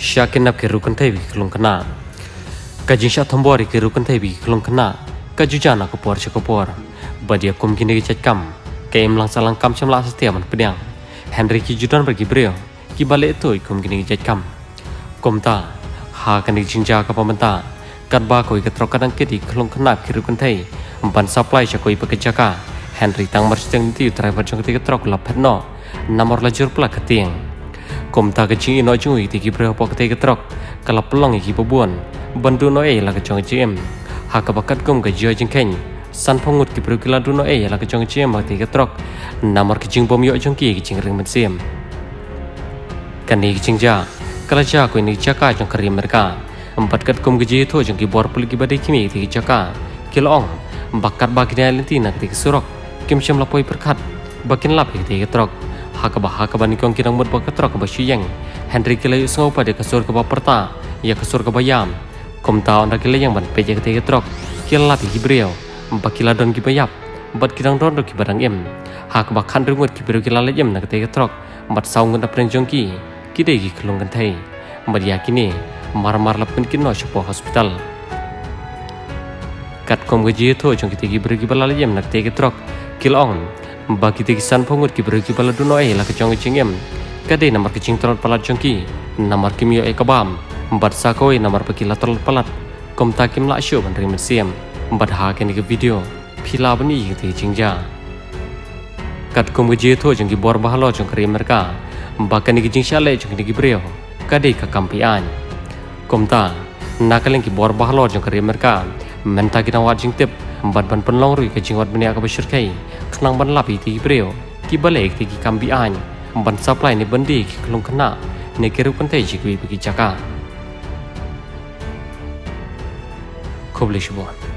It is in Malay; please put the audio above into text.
Syakin nap kerukan teh bi kelung kena. Kajing syak tombori kerukan teh bi kelung kena. Kajujana kopor cekopor. Badia kum kini kecet kam. Kaim lang salang kam cemla setia man pedang. Henry ki judan pergi beliau. Ki balik tu kum kini kecet kam. Kum ta. Ha kan dijinja ke pementa. Kat ba koi ketrok kadang kedi kelung kena kerukan teh. Empan supply cakoi pekerja ka. Henry tang marciteng ti driver jong ketrok lapet no. Nomor lajur pula ketiang. Kum ta kecing ino jui tiki berapa ketai ketrok kalau pelong iki pebuan bandu no lah kecong GM hak bakat kum ke jua jengkeng san pongut ki berkila du no lah kecong GM bakti ketrok nomor kecing bom yo jongki kecing ring mensim kan ni kecing ja kalau ja ko ni jaka jong keri mereka empat kat kum geji itu jongki bor puliki badai kimi tiki jaka kilong bakat bagi lentina tiki surok kim syam lapoi perkat bakin lap tiki ketrok Hakaba ni kong kirang mut ketrok keba syuyang Henry kila yuk sengau pada kasur keba perta ya kasur keba yam kom taon rak kila yang ban peja ketrok kila lapi hibriau empat kila don kiba yap empat kirang don do kiba dang em hakaba kan rungut kibiru kila lejam nak ketrok empat saung ngut apreng jongki kide gi kelung kentai empat yakini mar lapun kino syopo hospital kat kom gaji itu jongki tigi biru kiba lejam nak ketrok kilong bagi tikisan pongut ki berki pala duno lah kecong cingem kade nomor kecing trot palat jongki nomor kimio kabam empat sakoi nomor pekila trot palat kom takim la syo ban rim siam empat ha ke video pila bani ti cingja kat kom geje tho jongki bor bahalo jong kri mereka bahkan ni kecing syale jong ni brio kade ka kampian kom ta nakaleng ki bor bahalo jong kri mereka menta kita wat jing tip empat ban penlong rui kecing wat bani ka besyirkai kenang ban lapi ti brio ki balik ti kambian ban supply ni bandi ki kelung kena ne keru pentai ji ki jaka koblish bon